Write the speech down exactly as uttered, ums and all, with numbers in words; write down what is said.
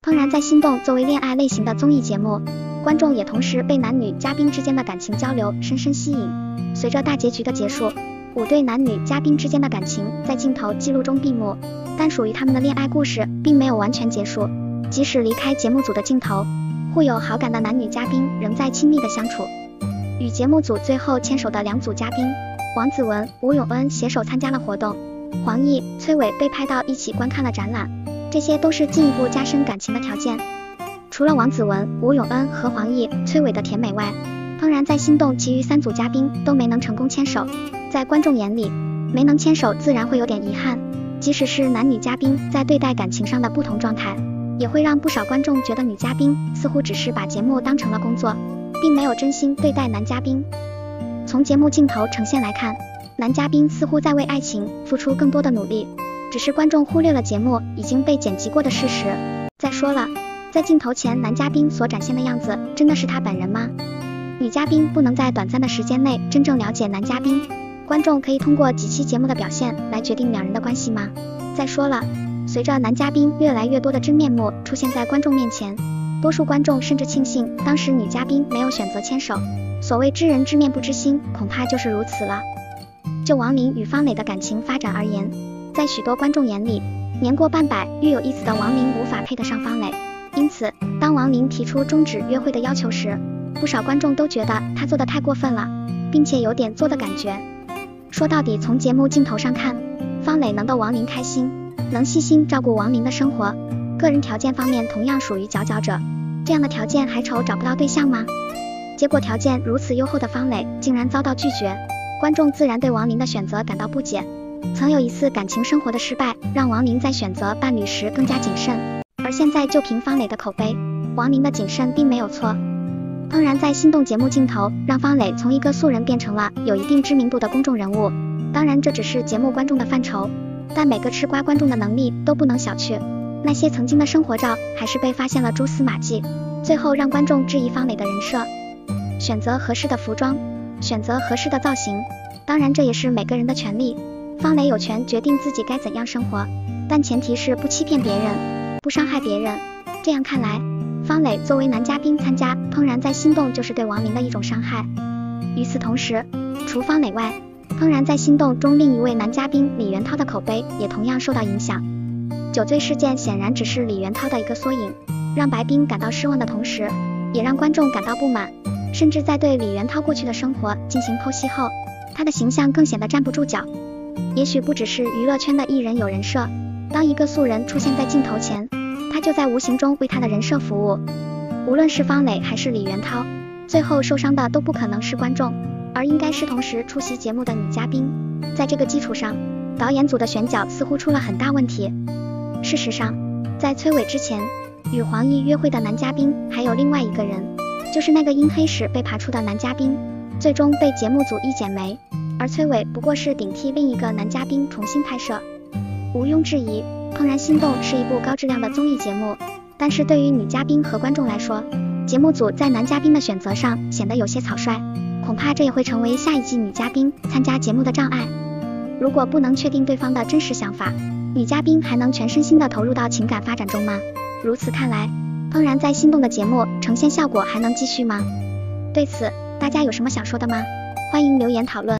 怦然在心动作为恋爱类型的综艺节目，观众也同时被男女嘉宾之间的感情交流深深吸引。随着大结局的结束，五对男女嘉宾之间的感情在镜头记录中闭幕，但属于他们的恋爱故事并没有完全结束。即使离开节目组的镜头，互有好感的男女嘉宾仍在亲密的相处。与节目组最后牵手的两组嘉宾王子文、吴永恩携手参加了活动，黄奕、崔伟被拍到一起观看了展览，这些都是进一步加深感情的条件。除了王子文、吴永恩和黄奕、崔伟的甜美外，怦然在心动其余三组嘉宾都没能成功牵手。在观众眼里，没能牵手自然会有点遗憾，即使是男女嘉宾在对待感情上的不同状态，也会让不少观众觉得女嘉宾似乎只是把节目当成了工作，并没有真心对待男嘉宾。从节目镜头呈现来看，男嘉宾似乎在为爱情付出更多的努力，只是观众忽略了节目已经被剪辑过的事实。再说了，在镜头前男嘉宾所展现的样子真的是他本人吗？女嘉宾不能在短暂的时间内真正了解男嘉宾，观众可以通过几期节目的表现来决定两人的关系吗？再说了，随着男嘉宾越来越多的真面目出现在观众面前，多数观众甚至庆幸当时女嘉宾没有选择牵手。所谓知人知面不知心，恐怕就是如此了。就王琳与方磊的感情发展而言，在许多观众眼里，年过半百育有一子的王琳无法配得上方磊，因此当王琳提出终止约会的要求时，不少观众都觉得她做得太过分了，并且有点作的感觉。说到底，从节目镜头上看，方磊能逗王琳开心，能细心照顾王琳的生活，个人条件方面同样属于佼佼者，这样的条件还愁找不到对象吗？结果条件如此优厚的方磊竟然遭到拒绝，观众自然对王琳的选择感到不解。曾有一次感情生活的失败，让王琳在选择伴侣时更加谨慎，而现在就凭方磊的口碑，王琳的谨慎并没有错。怦然在心动节目镜头让方磊从一个素人变成了有一定知名度的公众人物，当然这只是节目观众的范畴，但每个吃瓜观众的能力都不能小觑，那些曾经的生活照还是被发现了蛛丝马迹，最后让观众质疑方磊的人设。选择合适的服装，选择合适的造型，当然这也是每个人的权利，方磊有权决定自己该怎样生活，但前提是不欺骗别人，不伤害别人。这样看来，方磊作为男嘉宾参加怦然在心动就是对王琳的一种伤害。与此同时，除方磊外，怦然在心动中另一位男嘉宾李元涛的口碑也同样受到影响。酒醉事件显然只是李元涛的一个缩影，让白冰感到失望的同时，也让观众感到不满，甚至在对李元涛过去的生活进行剖析后，他的形象更显得站不住脚。也许不只是娱乐圈的艺人有人设，当一个素人出现在镜头前，他就在无形中为他的人设服务。无论是方磊还是李元涛，最后受伤的都不可能是观众，而应该是同时出席节目的女嘉宾。在这个基础上，导演组的选角似乎出了很大问题。事实上，在崔伟之前，与黄奕约会的男嘉宾还有另外一个人，就是那个因黑史被扒出的男嘉宾，最终被节目组一剪没，而崔伟不过是顶替另一个男嘉宾重新拍摄。毋庸置疑，怦然心动是一部高质量的综艺节目，但是对于女嘉宾和观众来说，节目组在男嘉宾的选择上显得有些草率，恐怕这也会成为下一季女嘉宾参加节目的障碍。如果不能确定对方的真实想法，女嘉宾还能全身心地投入到情感发展中吗？如此看来，怦然在心动的节目呈现效果还能继续吗？对此，大家有什么想说的吗？欢迎留言讨论。